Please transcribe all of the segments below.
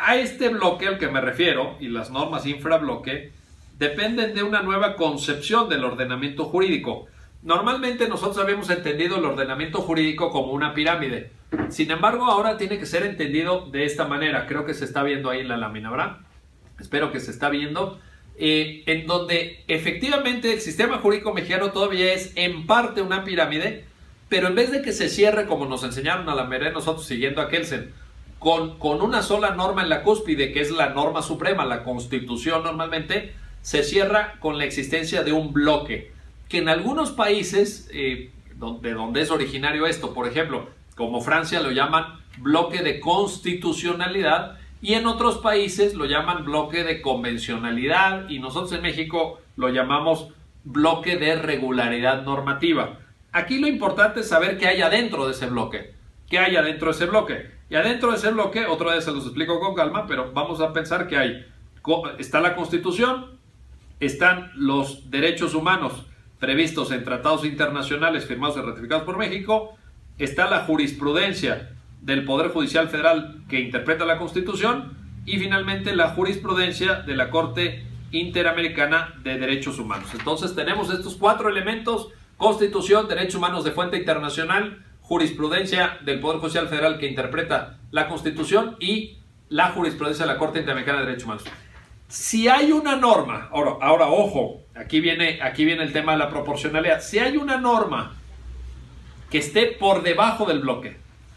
A este bloque al que me refiero y las normas infrabloque dependen de una nueva concepción del ordenamiento jurídico. Normalmente nosotros habíamos entendido el ordenamiento jurídico como una pirámide. Sin embargo, ahora tiene que ser entendido de esta manera. Creo que se está viendo ahí en la lámina, ¿verdad? Espero que se está viendo. En donde efectivamente el sistema jurídico mexicano todavía es en parte una pirámide, pero en vez de que se cierre como nos enseñaron a la mayoría de nosotros siguiendo a Kelsen, con una sola norma en la cúspide, que es la norma suprema, la Constitución normalmente, se cierra con la existencia de un bloque, que en algunos países, de donde es originario esto, por ejemplo, como Francia lo llaman bloque de constitucionalidad, y en otros países lo llaman bloque de convencionalidad, y nosotros en México lo llamamos bloque de regularidad normativa. Aquí lo importante es saber qué hay adentro de ese bloque. ¿Qué hay adentro de ese bloque? Y adentro de ese bloque, otra vez se los explico con calma, pero vamos a pensar que hay. Está la Constitución, están los derechos humanos previstos en tratados internacionales firmados y ratificados por México, está la jurisprudencia del Poder Judicial Federal que interpreta la Constitución y finalmente la jurisprudencia de la Corte Interamericana de Derechos Humanos. Entonces tenemos estos 4 elementos: Constitución, derechos humanos de fuente internacional, jurisprudencia del Poder Judicial Federal que interpreta la Constitución y la jurisprudencia de la Corte Interamericana de Derechos Humanos. Si hay una norma, ahora ojo, aquí viene el tema de la proporcionalidad. Si hay una norma que esté por debajo del bloque,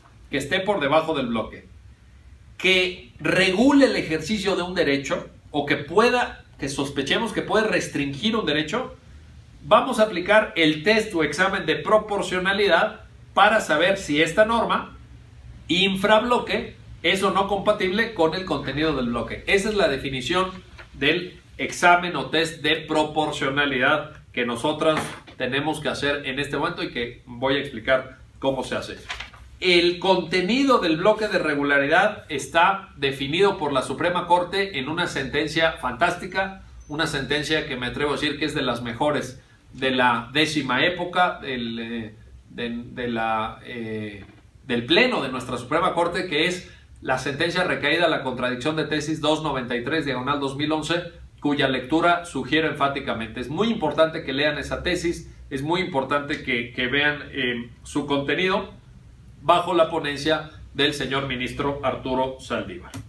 que regule el ejercicio de un derecho o que sospechemos que puede restringir un derecho, vamos a aplicar el test o examen de proporcionalidad para saber si esta norma infrabloque es o no compatible con el contenido del bloque. Esa es la definición del examen o test de proporcionalidad que nosotros tenemos que hacer en este momento y que voy a explicar cómo se hace. El contenido del bloque de regularidad está definido por la Suprema Corte en una sentencia fantástica, una sentencia que me atrevo a decir que es de las mejores de la 10ª época del Pleno de nuestra Suprema Corte, que es la sentencia recaída a la contradicción de tesis 293/2011, cuya lectura sugiero enfáticamente. Es muy importante que lean esa tesis, es muy importante que vean su contenido bajo la ponencia del señor ministro Arturo Saldívar.